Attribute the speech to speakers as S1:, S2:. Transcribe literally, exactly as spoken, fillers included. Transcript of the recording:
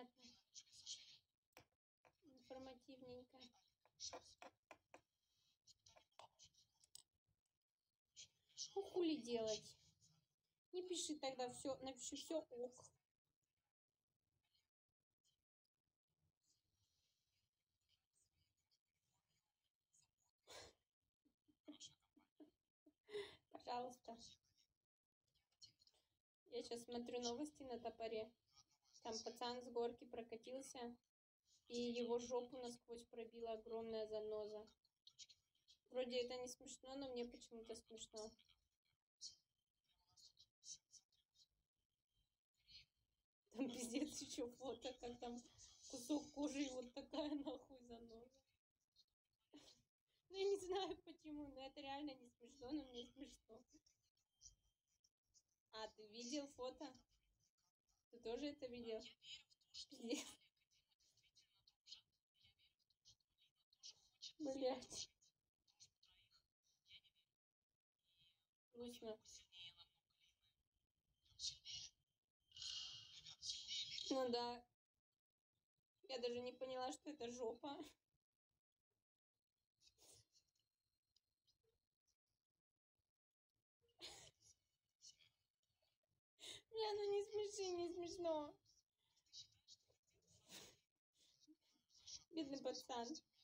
S1: понятно. Информативненько. Ну, хули делать? Не пиши тогда все, напиши все ок. Пожалуйста. Я сейчас смотрю новости на Топоре. Там пацан с горки прокатился, и его жопу насквозь пробила огромная заноза. Вроде это не смешно, но мне почему-то смешно. Там пиздец еще фото, как там кусок кожи и вот такая нахуй заноза. Ну я не знаю почему, но это реально не смешно, но мне смешно. А, ты видел фото? Ты тоже это видел? Пиздец. Блять. Грустно. Ну да. Я даже не поняла, что это жопа. Бля, ну не смеши, не смешно. Бедный пацан.